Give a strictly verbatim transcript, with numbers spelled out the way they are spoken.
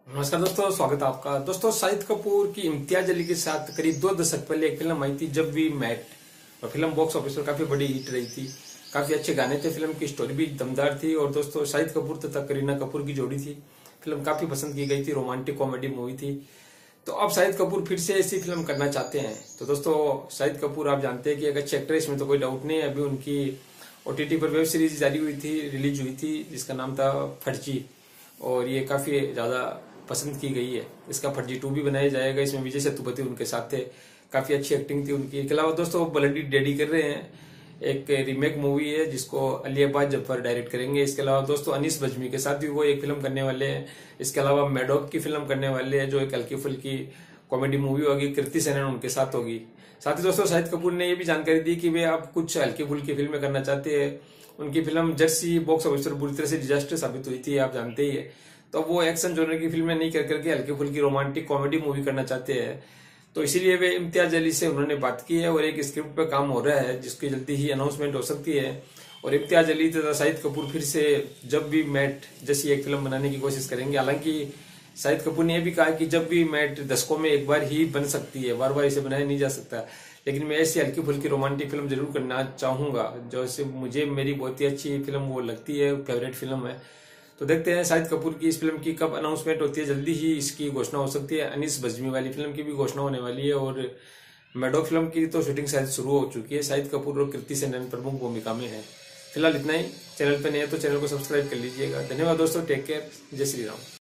नमस्कार दोस्तों, स्वागत है आपका। दोस्तों, शाहिद कपूर की इम्तियाज अली के साथ करीब दो दशक पहले एक फिल्म आई थी जब वी मेट, और फिल्म बॉक्स ऑफिस पर काफी बड़ी हिट रही थी। काफी अच्छे गाने थे, फिल्म की स्टोरी भी दमदार थी और दोस्तों शाहिद कपूर तथा करीना कपूर की जोड़ी थी। फिल्म काफी पसंद की गई थी, रोमांटिक कॉमेडी मूवी थी। तो अब शाहिद कपूर फिर से ऐसी फिल्म करना चाहते हैं। तो दोस्तों शाहिद कपूर आप जानते हैं कि एक अच्छे एक्ट्रेस में तो कोई डाउट नहीं है। अभी उनकी ओटीटी पर वेब सीरीज जारी हुई थी, रिलीज हुई थी, जिसका नाम था फर्जी, और ये काफी ज्यादा पसंद की गई है। इसका फर्जी टू भी बनाया जाएगा। इसमें विजय सेतुपति उनके साथ थे, काफी अच्छी एक्टिंग थी उनकी। इसके अलावा दोस्तों ब्लडी डैडी कर रहे हैं, एक रीमेक मूवी है जिसको अली अब्बास जफर डायरेक्ट करेंगे। इसके अलावा दोस्तों अनीस बज्मी के साथ भी वो एक फिल्म करने वाले हैं। इसके अलावा मैडॉक की फिल्म करने वाले हैं जो एक हल्की फुल्की कॉमेडी मूवी होगी, कृति सेनन उनके साथ होगी। साथ ही दोस्तों शाहिद कपूर ने ये भी जानकारी दी कि वे अब कुछ हल्की फुल्की फिल्में करना चाहते हैं। उनकी फिल्म जर्सी बॉक्स ऑफिस पर बुरी तरह से डिजास्टर साबित हुई थी, आप जानते ही है। तो वो एक्शन जोनर की फिल्में नहीं कर करके हल्की फुल्की रोमांटिक कॉमेडी मूवी करना चाहते हैं। तो इसीलिए वे इम्तियाज अली से उन्होंने बात की है और एक स्क्रिप्ट पर काम हो रहा है जिसकी जल्दी ही अनाउंसमेंट हो सकती है। और इम्तियाज अली तथा शाहिद कपूर फिर से जब भी मेट जैसी एक फिल्म बनाने की कोशिश करेंगे। हालांकि शाहिद कपूर ने यह भी कहा कि जब भी मेट दशकों में एक बार ही बन सकती है, बार बार इसे बनाया नहीं जा सकता। लेकिन मैं ऐसी हल्की फुल्की रोमांटिक फिल्म जरूर करना चाहूंगा, जो से मुझे मेरी बहुत ही अच्छी फिल्म वो लगती है, फेवरेट फिल्म है। तो देखते हैं शाहिद कपूर की इस फिल्म की कब अनाउंसमेंट होती है। जल्दी ही इसकी घोषणा हो सकती है। अनीस बज्मी वाली फिल्म की भी घोषणा होने वाली है और मेडॉक फिल्म की तो शूटिंग शायद शुरू हो चुकी है। शाहिद कपूर और कृति सेनन प्रमुख भूमिका में है। फिलहाल इतना ही। चैनल पर नए हैं तो चैनल को सब्सक्राइब कर लीजिएगा। धन्यवाद दोस्तों, टेक केयर, जय श्री राम।